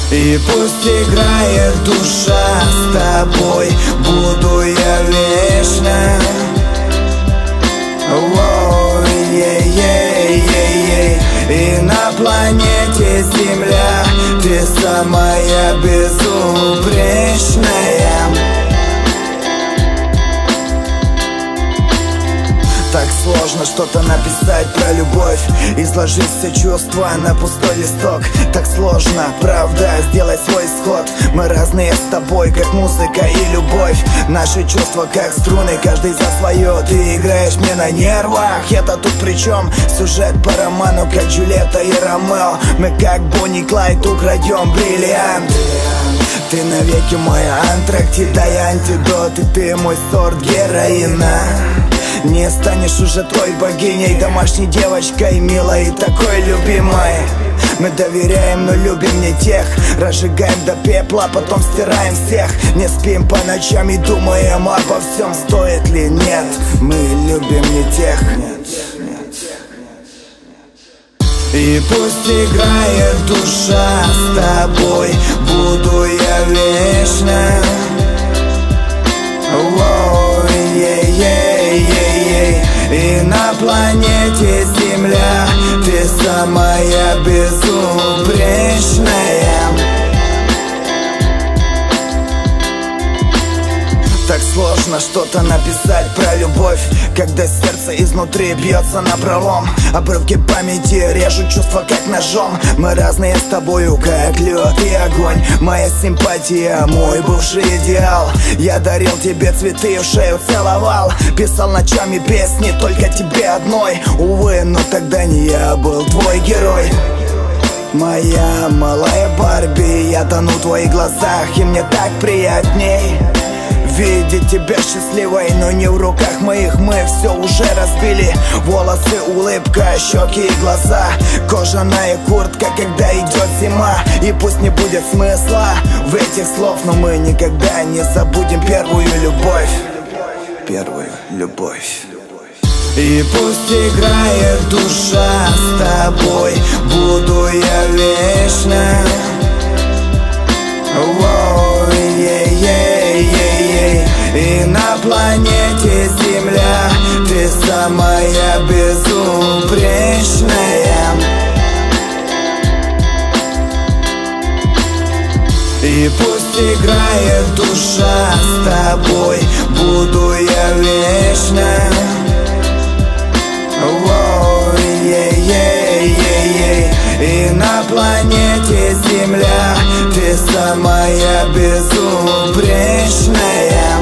И пусть играет душа с тобой, буду я вечно. И на планете Земля ты самая безупречная. Так сложно что-то написать про любовь, изложить все чувства на пустой листок. Так сложно, правда, сделать свой исход. Мы разные с тобой, как музыка и любовь. Наши чувства как струны, каждый за свое. Ты играешь мне на нервах, я-то тут при чем? Сюжет по роману, как Джульетта и Ромео. Мы как Бонни и Клайд украдем бриллиант. Ты навеки моя Антарктида и антидот, и ты мой сорт героина. Не станешь уже той богиней, домашней девочкой, милой и такой любимой. Мы доверяем, но любим не тех. Разжигаем до пепла, потом стираем всех. Не спим по ночам и думаем обо всем, стоит ли, нет. Мы любим не тех. И пусть играет душа с тобой, буду я вечно. И на планете Земля ты самая безупречная. Так сложно что-то написать про любовь, когда сердце изнутри бьется напролом. Обрывки памяти режут чувства как ножом. Мы разные с тобою, как лед и огонь. Моя симпатия, мой бывший идеал. Я дарил тебе цветы и в шею целовал. Писал ночами песни только тебе одной. Увы, но тогда не я был твой герой. Моя малая Барби, я тону в твоих глазах, и мне так приятней видеть тебя счастливой, но не в руках моих. Мы все уже разбили. Волосы, улыбка, щеки и глаза, кожаная куртка, когда идет зима. И пусть не будет смысла в этих слов, но мы никогда не забудем первую любовь. Первую любовь. И пусть играет душа с тобой, буду я вечно. И на планете Земля ты самая безупречная. И пусть играет душа с тобой, буду я вечно. И на планете Земля ты самая безупречная.